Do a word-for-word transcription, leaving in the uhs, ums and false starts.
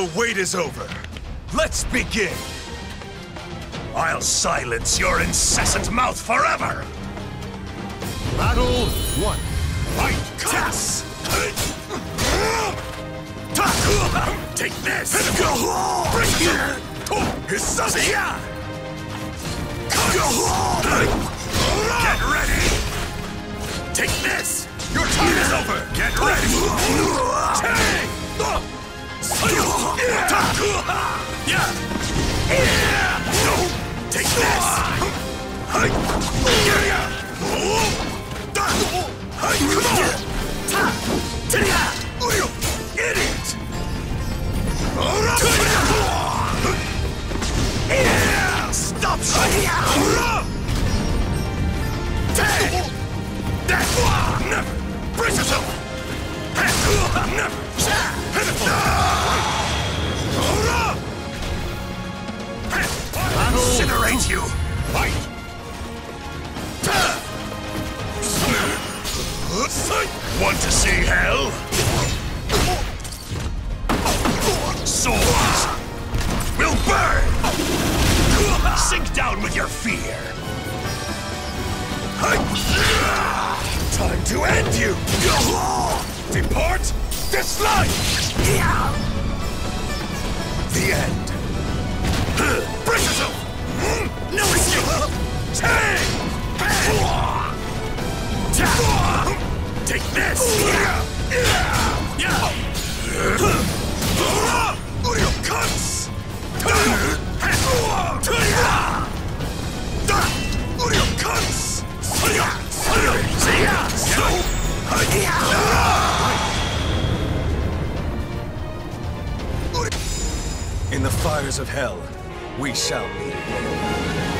The wait is over. Let's begin. I'll silence your incessant mouth forever. Battle one. Fight! Tass! Take this! Get ready! Take this! Your time is over! Get ready! Take! Take this! Idiot! Stop shooting! Never! Brace yourself! Never! Incinerate you! Fight! Want to see hell? Swords will burn! Sink down with your fear! Time to end you! Depart this life! The end! Brace yourself! No escape! Take! Take this! Cuts! In the fires of hell, we shall meet again.